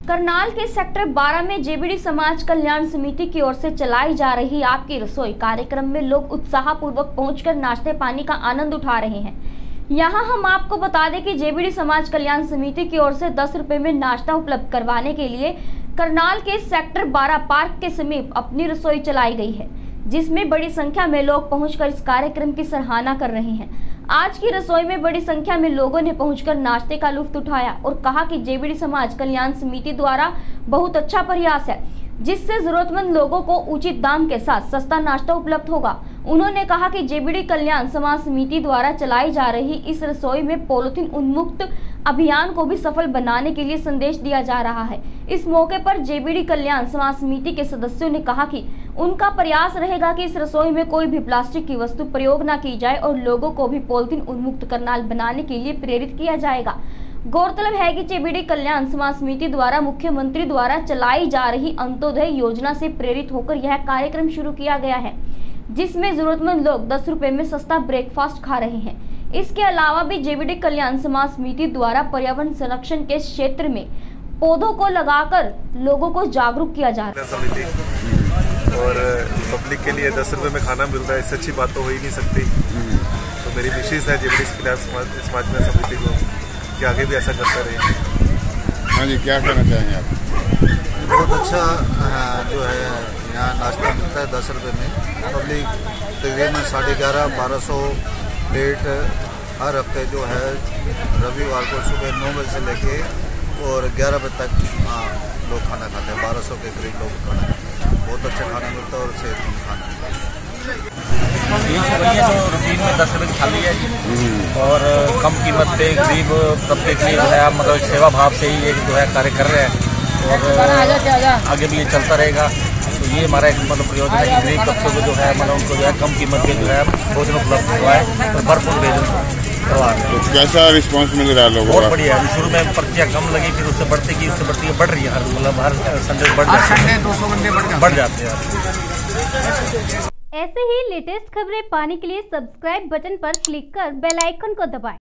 करनाल के सेक्टर 12 में जेबीडी समाज कल्याण समिति की ओर से चलाई जा रही आपकी रसोई कार्यक्रम में लोग उत्साहपूर्वक पहुंचकर नाश्ते पानी का आनंद उठा रहे हैं। यहां हम आपको बता दें कि जेबीडी समाज कल्याण समिति की ओर से 10 रुपए में नाश्ता उपलब्ध करवाने के लिए करनाल के सेक्टर 12 पार्क के समीप अपनी रसोई चलाई गई है, जिसमें बड़ी संख्या में लोग पहुंचकर इस कार्यक्रम की सराहना कर रहे हैं। आज की रसोई में बड़ी संख्या में लोगों ने पहुंचकर नाश्ते का लुत्फ उठाया और कहा कि जेबीडी समाज कल्याण समिति द्वारा बहुत अच्छा प्रयास है, जिससे जरूरतमंद लोगों को उचित दाम के साथ सस्ता नाश्ता उपलब्ध होगा। उन्होंने कहा कि जेबीडी कल्याण समाज समिति द्वारा चलाई जा रही इस रसोई में पॉलीथीन उन्मुक्त अभियान को भी सफल बनाने के लिए संदेश दिया जा रहा है। इस मौके पर जेबीडी कल्याण समाज समिति के सदस्यों ने कहा कि उनका प्रयास रहेगा कि इस रसोई में कोई भी प्लास्टिक की वस्तु प्रयोग न की जाए और लोगों को भी पॉलीथीन उन्मुक्त करनाल बनाने के लिए प्रेरित किया जाएगा। गौरतलब है कि जेबीडी कल्याण समाज समिति द्वारा मुख्यमंत्री द्वारा चलाई जा रही अंत्योदय योजना से प्रेरित होकर यह कार्यक्रम शुरू किया गया है, जिसमें जरूरतमंद लोग 10 रुपए में सस्ता ब्रेकफास्ट खा रहे हैं। इसके अलावा भी जेबीडी कल्याण समाज समिति द्वारा पर्यावरण संरक्षण के क्षेत्र में पौधों को लगाकर लोगों को जागरूक किया जा रहा है और पब्लिक के लिए 10 रुपए में खाना मिल रहा है, इससे अच्छी बात तो हो ही नहीं सकती। तो मेरी विशेष है जेबीडी कल्याण समाज कल्याण समिति को कि आगे भी ऐसा करते रहे। हाँ जी, क्या कहना चाहेंगे आप? बहुत अच्छा जो है यहाँ नाश्ता मिलता है 10 रुपये में। पब्लिक तकरीबन 1150-1200 प्लेट हर हफ्ते जो है रविवार को सुबह 9 बजे से लेके और 11 बजे तक लोग खाना खाते हैं। 1200 के करीब लोग खाना खाते हैं। बहुत अच्छा खाना मिलता है और सेहतमंद खाना मिलता है। जो रूटीन में 10 रुपये थाली है और कम कीमत पे गरीब तबके के लिए जो है आप मतलब सेवा भाव से ही एक जो है कार्य कर रहे हैं और आगे भी ये चलता रहेगा। तो ये हमारा एक मतलब प्रयोजन है कि गरीब तबके को जो है मतलब उनको जो है कम कीमत पे जो है भोजन उपलब्ध हुआ है और भरपूर भोजन करवा रहे हैं। तो कैसा रिस्पांस मिल रहा है लोगों का? बहुत बढ़िया है। शुरू में पर्चियाँ कम लगी, फिर उससे बढ़ती की उससे बढ़ती बढ़ रही है। हर मतलब हर संडे बढ़ जाते हैं, 200 घंटे बढ़ जाते हैं। ऐसे ही लेटेस्ट खबरें पाने के लिए सब्सक्राइब बटन पर क्लिक कर बेल आइकन को दबाएं।